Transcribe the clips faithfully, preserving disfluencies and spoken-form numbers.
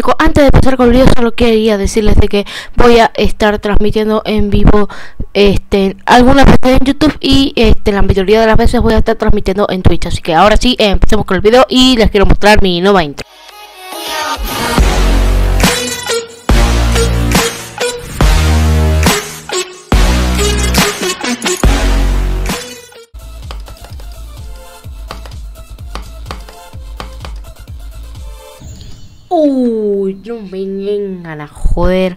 chicos, antes de empezar con el video solo quería decirles de que voy a estar transmitiendo en vivo este algunas veces en YouTube y este la mayoría de las veces voy a estar transmitiendo en Twitch. Así que ahora sí, eh, empecemos con el video y les quiero mostrar mi nueva intro. Uy, no me vengan a joder.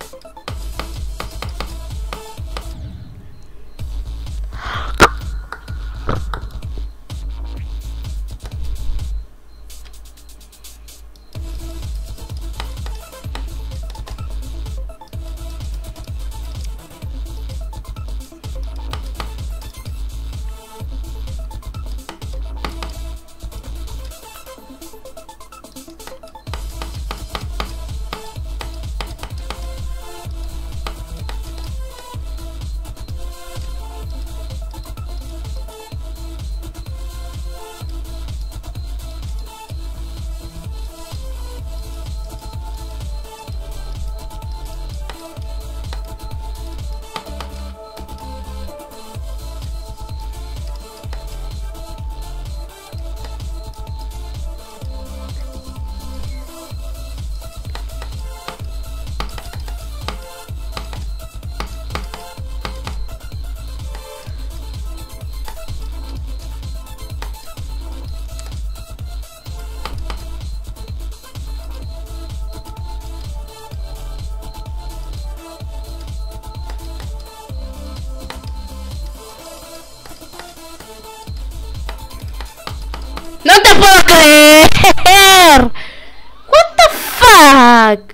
¡No te puedo creer! What the fuck?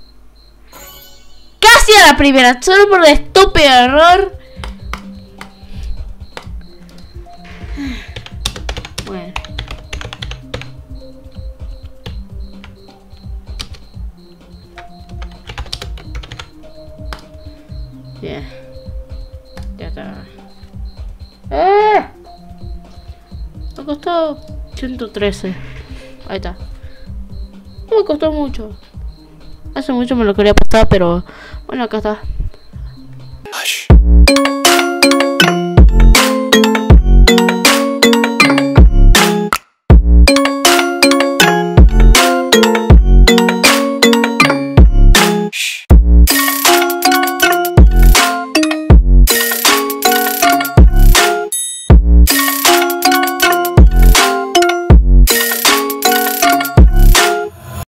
Casi a la primera, solo por un estúpido error. Bueno. Yeah. Ya está. ¡Eh! Me costó ciento trece. Ahí está. No me costó mucho. Hace mucho me lo quería apostar, pero bueno, acá está.